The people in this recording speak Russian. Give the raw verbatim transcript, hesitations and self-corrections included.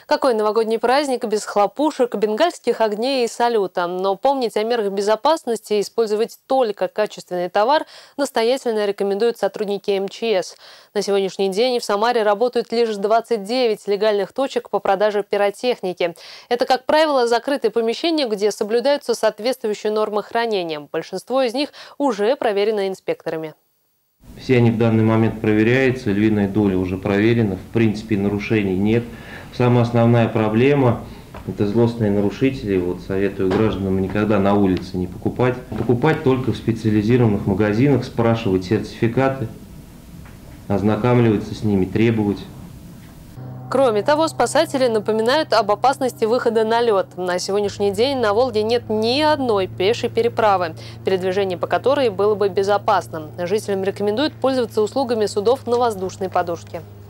Какой новогодний праздник без хлопушек, бенгальских огней и салюта. Но помнить о мерах безопасности и использовать только качественный товар настоятельно рекомендуют сотрудники эм че эс. На сегодняшний день в Самаре работают лишь двадцать девять легальных точек по продаже пиротехники. Это, как правило, закрытые помещения, где соблюдаются соответствующие нормы хранения. Большинство из них уже проверено инспекторами. Все они в данный момент проверяются, львиная доля уже проверена, в принципе нарушений нет. Самая основная проблема – это злостные нарушители. Вот советую гражданам никогда на улице не покупать. Покупать только в специализированных магазинах, спрашивать сертификаты, ознакомливаться с ними, требовать. Кроме того, спасатели напоминают об опасности выхода на лед. На сегодняшний день на Волге нет ни одной пешей переправы, передвижение по которой было бы безопасным. Жителям рекомендуют пользоваться услугами судов на воздушной подушке.